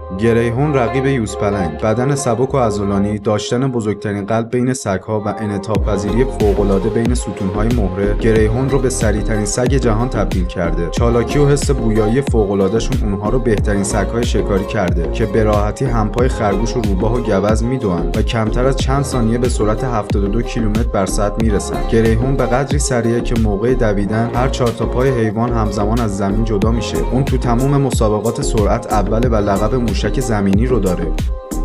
گریهون رقیب یوزپلنگ، بدن سبک و عضلانی، داشتن بزرگترین قلب بین سگ‌ها و انعطاف‌پذیری فوق‌العاده بین ستون‌های مهره، گریهون رو به سریع‌ترین سگ جهان تبدیل کرده. چالاکی و حس بویایی فوق‌العاده‌شون اونها رو بهترین سگ‌های شکاری کرده که به راحتی همپای خرگوش و روباه و گوز میدوئن و کمتر از چند ثانیه به سرعت 72 کیلومتر بر ساعت میرسن. گریهون به قدری سریعه که موقع دویدن هر 4 تا پای حیوان همزمان از زمین جدا میشه. اون تو تمام مسابقات سرعت اوله و لقب موشک زمینی رو داره.